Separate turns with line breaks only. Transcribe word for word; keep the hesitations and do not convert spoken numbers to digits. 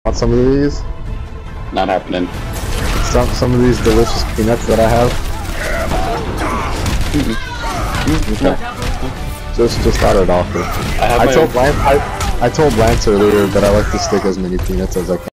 Want some of these?
Not happening.
Some some of these delicious peanuts that I have.
Mm-hmm.
Okay. Just just thought I'd offer.
I, have
I
my
told
own...
Lance I I told Lance earlier that I like to stick as many peanuts as I can.